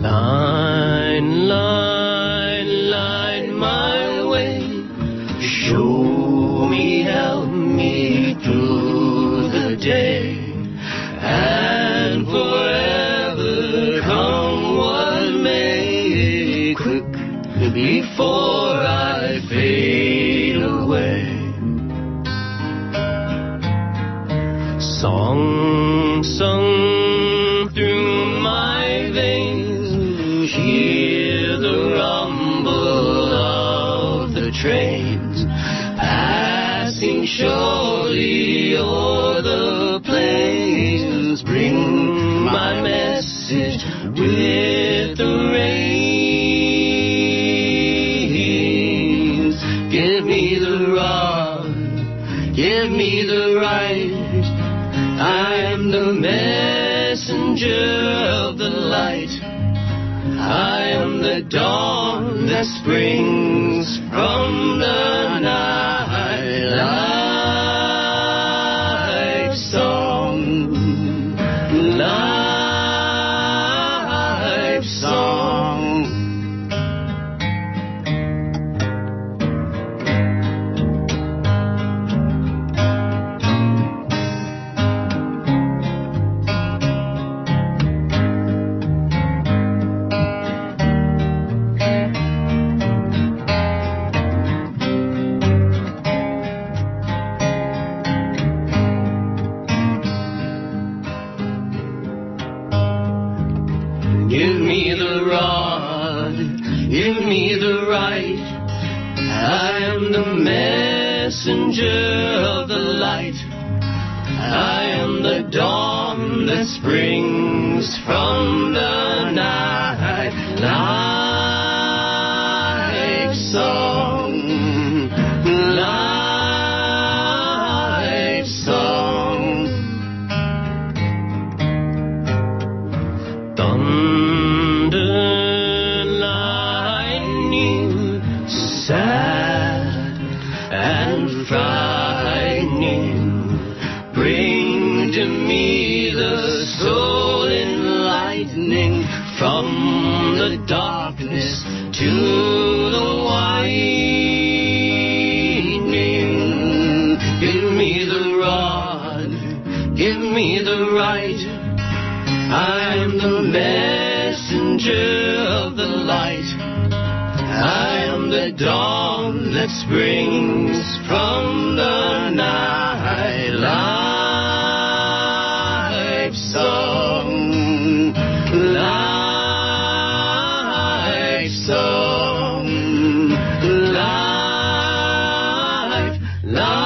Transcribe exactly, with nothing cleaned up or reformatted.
Line, line, line my way. Show me, help me through the day. And forever come what may, quick before I fade away. Song sung through my veins, hear the rumble of the trains passing surely o'er the plains. Bring my message with the rains. Give me the rod, give me the right. I am the messenger of the light. I am the dawn that springs from the night. Life song, life song. Give me the rod, give me the right. I am the messenger of the light. I am the dawn that springs from the night. Life song, life song. Thunder, lightning, sad and frightening, bring to me the soul enlightening from the darkness to the widening. Give me the rod, give me the right. I am the messenger of the light. I am the dawn that springs from the night. Life song, life song, life, life.